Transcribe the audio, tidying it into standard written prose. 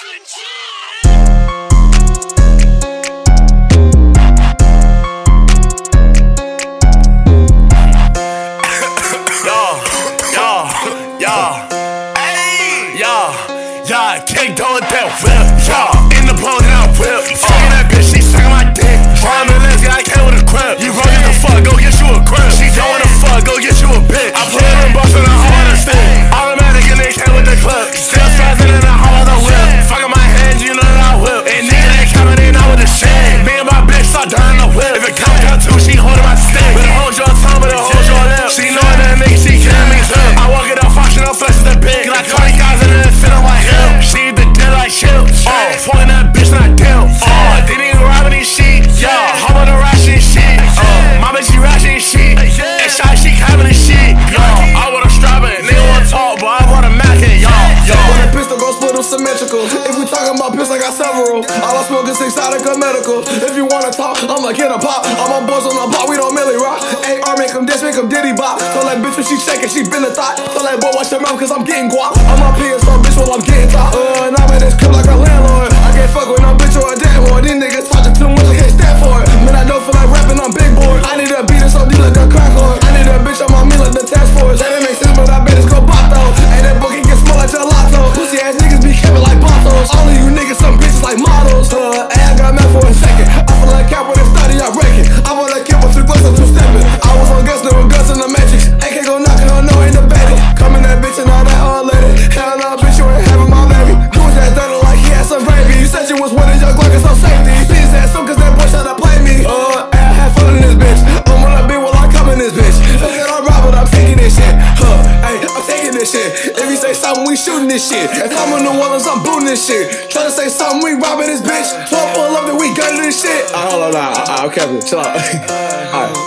Yeah, can't go with that whip. Yeah, in the pole now whip. Fucking that bitch, she sucking my dick. I'm a lesbian, I came with a crib. You broke the fuck, go get you a crib. She don't wanna fuck, go get you a bitch. I put her in box on the hoe on the stick. Automatic and they came with the clip. Still strapping in the hoe of the whip. Fucking my hands, you know that I whip. And nigga, they coming in out with the shit. Me and my bitch start down the whip. If it comes down to, she holding my stick. But it holds your tongue, but it holds your lip. She knowin' that nigga, she killing me too. I walk it up, function up, flex the bitch. Like 20 guys in it, fit on my hip. She the dead like chill. Fucking that bitch not deal. Didn't even rob any shit. Yeah, how about the ration shit? My bitch, she ration shit. And shot, she having the shit. Yo, I wanna strap it. Nigga wanna talk, but I wanna Mac it. Yo. When a pistol go split them symmetrical. If we talking about pistols, I got several. All I smoke is exotic or medical. If you wanna talk, I'm like hit a pop. All my boys on the block, we don't Millie rock. AR make them dance, make them diddy bop. Tell that bitch when she shaking, she been a thought. Tell that boy watch your mouth, cause I'm getting guap. I'm on PS on bitch while I'm getting top. And I'm in this crib like a landlord. I can't fuck with no bitch or a damn boy. These niggas talking too much, I can't stand for it. Man, I don't feel like rapping, I'm big boy. I need a beat so deep like a crack lord. I need a bitch on my meal like the task force. That didn't make sense, but I bet it's go bot though. And that book can get small like gelato. Pussy ass niggas be camping like bottles. All of you niggas, some bitches like models. I got mad for a second. I feel like cap with a study, I reckon. I want to kill with 2 bucks, I'm 2 stepping. I was on guns, there were guns in the matrix. AK go knocking on, no, ain't the baby. Coming that bitch and all that hard lady. Hell no, bitch, you ain't having my baby. Doing that dirty like he had some gravy. You said you was winning your Glock, it's no safety. Beat his ass soon, cause that boy tried to play me. I had fun in this bitch. I'm on a beat while I come in this bitch. Fuck it, I'm robbing, I'm taking this shit. Hey, I'm taking this shit. If you say something, we shooting this shit. If I'm in New Orleans, I'm booting this shit. Try to say something, we robbing this bitch. 12 pull up, then we gutting this shit. Hold on, nah, okay, chill out. Alright.